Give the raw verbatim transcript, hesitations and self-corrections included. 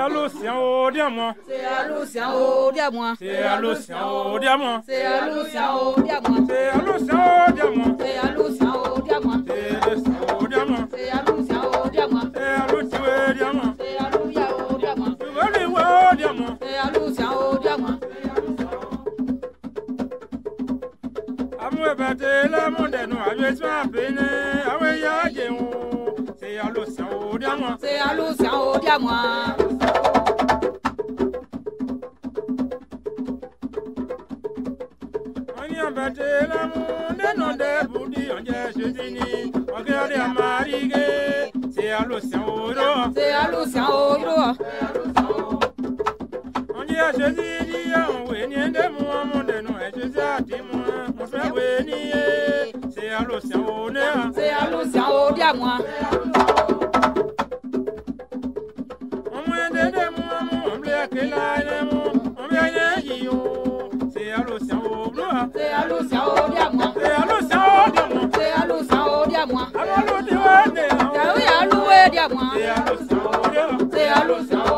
à l'océan au diamant. C'est à l'océan au diamant. C'est à l'océan au diamant. C'est à l'océan au diamant. C'est à l'océan au diamant. C'est à l'océan au diamant. C'est à l'océan au diamant. C'est à l'océan au diamant. C'est à l'océan au diamant. C'est à l'océan au diamant. Tu veux aller au diamant. C'est à l'océan au diamant. Amoué bâté la mondaine, avec sa peine, avec yagéon. C'est à l'océan au diamant. C'est à l'océan au diamant. On y a bâté la mondaine, on a boudi, on y a chétini, on regarde à mariguer. C'est à l'océan au diamant. C'est à l'océan au diamant. On y a chétini, on y a des mots, mon dénon, et je sais à Timon, on se fait venir. C'est à l'océan au diamant. C'est à l'océan au diamant. On m'a dit des mots, on m'a dit des mots, on m'a dit des mots. C'est à l'océan au diamant. C'est à l'océan au diamant. C'est à l'océan au diamant. C'est à l'océan au diamant. Alors l'eau de l'eau, C'est à l'océan au diamant. c'est à l'océan au diamant. C'est à l'océan